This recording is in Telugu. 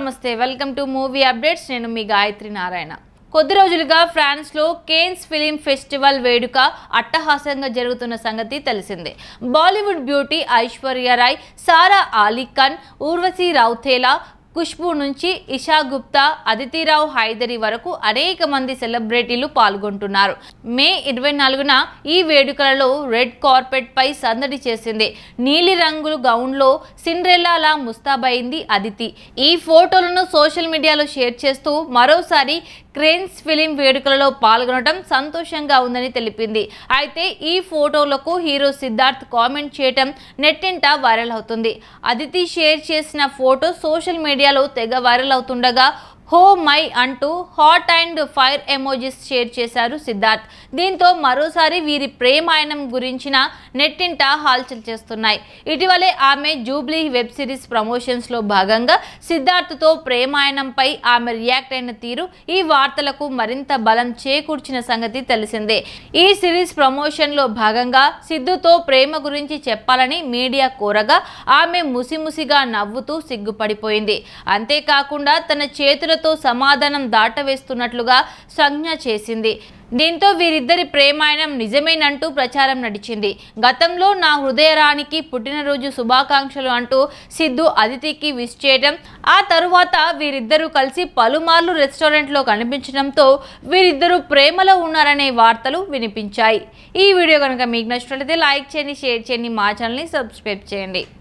నమస్తే వెల్కమ్ టు మూవీ అప్డేట్స్ నేను మీ గాయత్రి నారాయణ కొద్ది రోజులుగా ఫ్రాన్స్ లో కేన్స్ ఫిల్మ్ ఫెస్టివల్ వేడుక అట్టహాసంగా జరుగుతున్న సంగతి తెలిసిందే బాలీవుడ్ బ్యూటీ ఐశ్వర్య రాయ్ సారా అలీ ఖాన్ ఊర్వశి రౌతేలా ఖుష్బూ నుంచి ఇషా గుప్తా అదితి రావ్ హైదరి వరకు అనేక మంది సెలబ్రిటీలు పాల్గొంటున్నారు మే 24న ఈ వేడుకలలో రెడ్ కార్పెట్ పై సందడి చేసింది నీలి రంగుల గౌన్ లో సిండ్రెల్లాలా ముస్తాబైంది అదితి ఈ ఫోటోలను సోషల్ మీడియాలో షేర్ చేస్తూ మరోసారి కేన్స్ ఫిల్మ్ వేడుకలలో పాల్గొనడం సంతోషంగా ఉందని తెలిపింది అయితే ఈ ఫోటోలకు హీరో సిద్ధార్థ్ కామెంట్ చేయడం నెట్టింట వైరల్ అవుతుంది అదితి షేర్ చేసిన ఫోటో సోషల్ మీడియాలో తెగ వైరల్ అవుతుండగా హో మై అంటూ hot and fire emojis share చేశారు సిద్ధార్థ్ దీంతో మరోసారి వీరి ప్రేమాయణం గురించిన నెట్టింట హాల్చల్ చేస్తున్నాయి ఇటీవలే ఆమె జూబ్లీ వెబ్ సిరీస్ ప్రమోషన్స్ లో భాగంగా సిద్ధార్థ్తో ప్రేమాయణంపై ఆమె రియాక్ట్ అయిన తీరు ఈ వార్తలకు మరింత బలం చేకూర్చిన సంగతి తెలిసిందే ఈ సిరీస్ ప్రమోషన్ లో భాగంగా సిద్ధుతో ప్రేమ గురించి చెప్పాలని మీడియా కోరగా ఆమె ముసిముసిగా నవ్వుతూ సిగ్గుపడిపోయింది అంతేకాకుండా తన చేతుల సమాధానం దాటవేస్తున్నట్లుగా సంజ్ఞ చేసింది దీంతో వీరిద్దరి ప్రేమాయణం నిజమేనంటూ ప్రచారం నడిచింది గతంలో నా హృదయరానికి పుట్టినరోజు శుభాకాంక్షలు అంటూ సిద్ధు అదితికి విష్ చేయడం ఆ తరువాత వీరిద్దరూ కలిసి పలుమార్లు రెస్టారెంట్లో కనిపించడంతో వీరిద్దరూ ప్రేమలో ఉన్నారనే వార్తలు వినిపించాయి ఈ వీడియో కనుక మీకు నచ్చినట్లయితే లైక్ చేయండి షేర్ చేయండి మా ఛానల్ని సబ్స్క్రైబ్ చేయండి